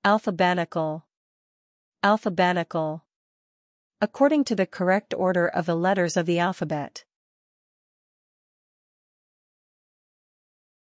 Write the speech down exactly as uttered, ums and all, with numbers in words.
Alphabetical. Alphabetical. According to the correct order of the letters of the alphabet.